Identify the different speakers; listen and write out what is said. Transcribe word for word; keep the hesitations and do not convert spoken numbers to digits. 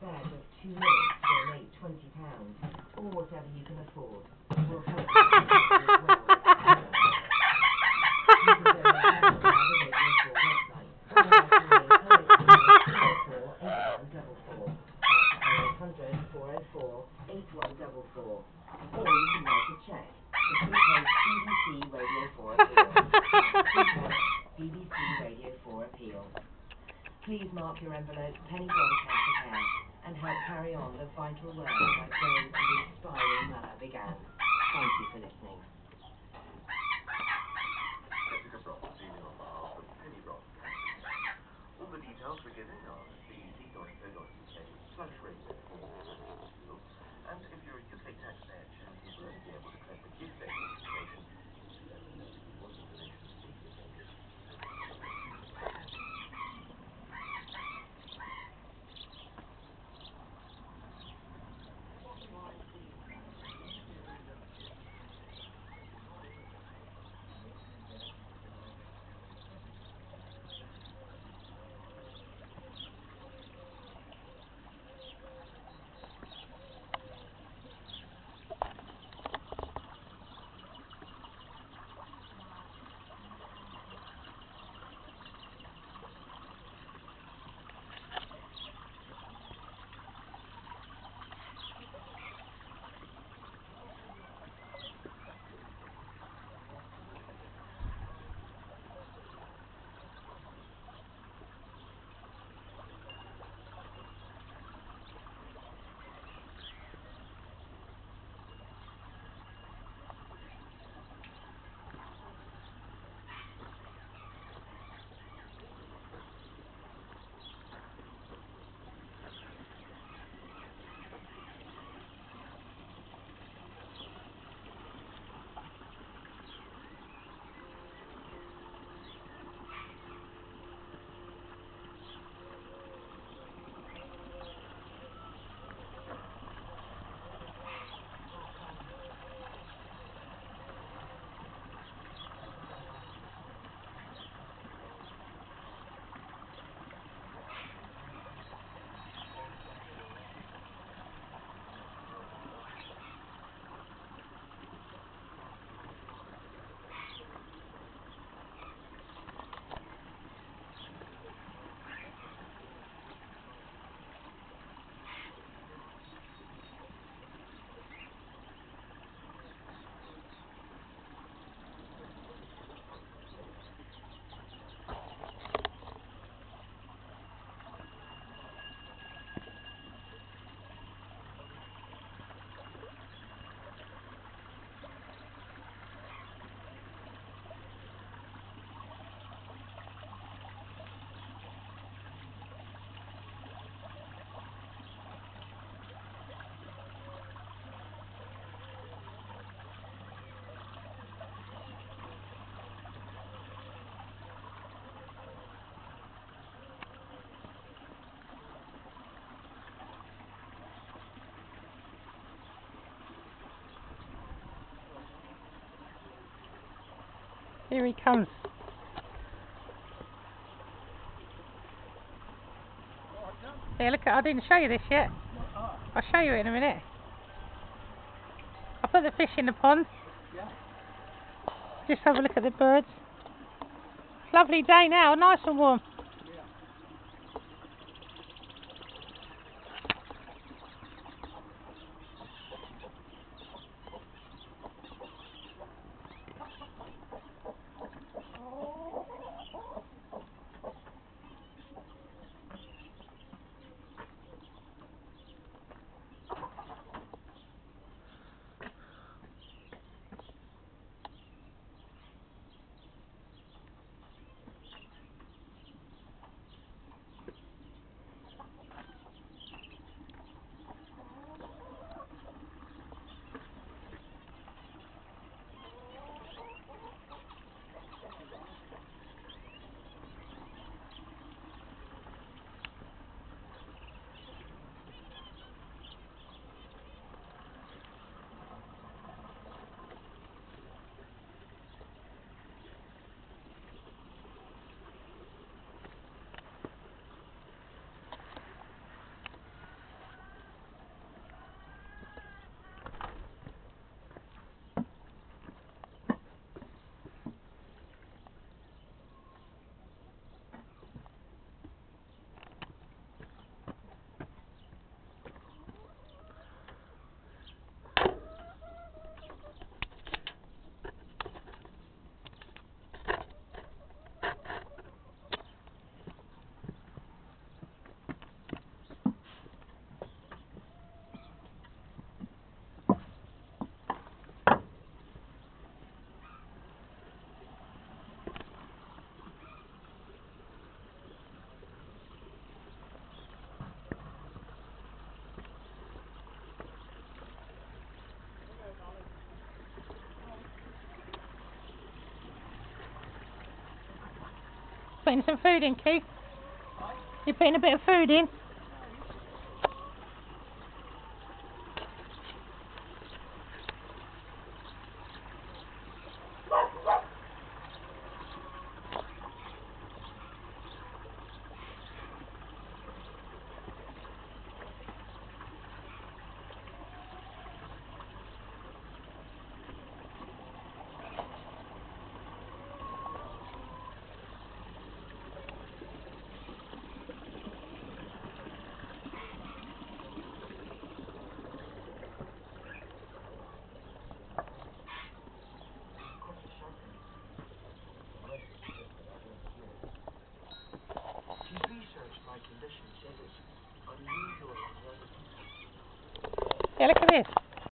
Speaker 1: bed of two minutes, donate twenty pounds, or whatever you can afford. Will help you as well. You can donate now via the Radio four website, or by calling oh eight hundred, four oh four, eight one four four, or you can write a check to Prepaid B B C Radio four Appeal. B B C Radio four Appeal. Please mark your envelope Penny Broadcast account and help carry on the vital work by praying to the inspiring manner began. Thank you for listening.
Speaker 2: Jessica Brock, dealing on behalf of Penny Broadcast. All the details were given on b b c dot co dot u k slash radio four appeal. And if you're a U K taxpayer charity, will only be able to collect the gift aid information. Let them know if you want a donation to the occasion.
Speaker 3: Here he comes. Here, look at, I didn't show you this yet. I'll show you in a minute. I put the fish in the pond. Just have a look at the birds. Lovely day now, nice and warm. putting some food in, Keith? You putting a bit of food in?
Speaker 2: She's researched my condition, said it's unusual in other people.
Speaker 3: Yeah, look at this.